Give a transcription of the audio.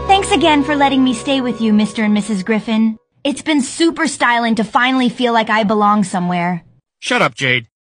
Thanks again for letting me stay with you, Mr. and Mrs. Griffin. It's been super styling to finally feel like I belong somewhere. Shut up, Jade.